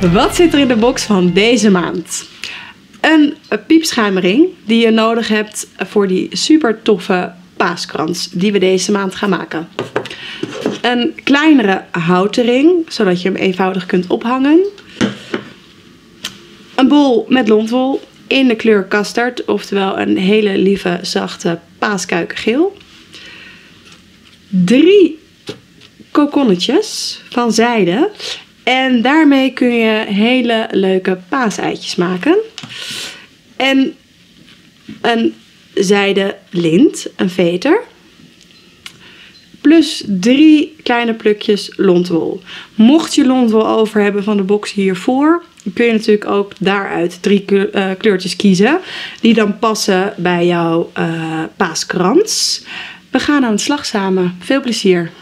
Wat zit er in de box van deze maand? Een piepschuimering die je nodig hebt voor die super toffe paaskrans die we deze maand gaan maken. Een kleinere houten ring, zodat je hem eenvoudig kunt ophangen. Een bol met lontwol in de kleur custard, oftewel een hele lieve zachte paaskuikengeel. 3 kokonnetjes van zijde. En daarmee kun je hele leuke paaseitjes maken. En een zijde lint, een veter. Plus 3 kleine plukjes lontwol. Mocht je lontwol over hebben van de box hiervoor, kun je natuurlijk ook daaruit 3 kleurtjes kiezen. Die dan passen bij jouw paaskrans. We gaan aan de slag samen. Veel plezier!